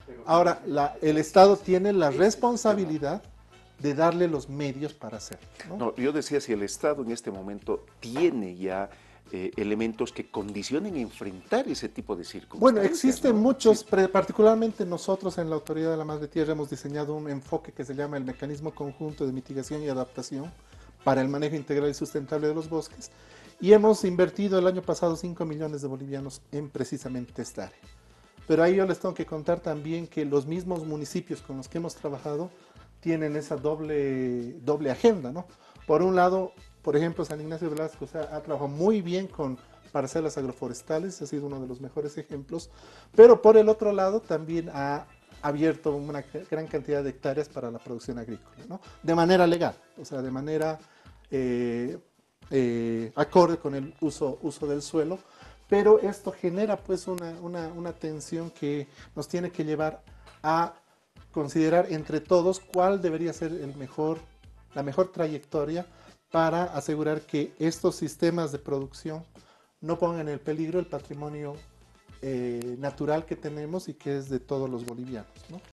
Ahora, el Estado tiene la responsabilidad de darle los medios para hacerlo, ¿no? No, yo decía si el Estado en este momento tiene ya elementos que condicionen enfrentar ese tipo de Bueno, circunstancias, existen ¿no? muchos, particularmente nosotros en la Autoridad de la Madre Tierra hemos diseñado un enfoque que se llama el Mecanismo Conjunto de Mitigación y Adaptación para el manejo integral y sustentable de los bosques, y hemos invertido el año pasado 5 millones de bolivianos en precisamente esta área. Pero ahí yo les tengo que contar también que los mismos municipios con los que hemos trabajado tienen esa doble agenda, ¿no? Por un lado, por ejemplo, San Ignacio de Velasco, o sea, ha trabajado muy bien con parcelas agroforestales, ha sido uno de los mejores ejemplos, pero por el otro lado también ha abierto una gran cantidad de hectáreas para la producción agrícola, ¿no? De manera legal, o sea, de manera eh, acorde con el uso del suelo, pero esto genera pues una tensión que nos tiene que llevar a considerar entre todos cuál debería ser la mejor trayectoria para asegurar que estos sistemas de producción no pongan en peligro el patrimonio natural que tenemos y que es de todos los bolivianos, ¿no?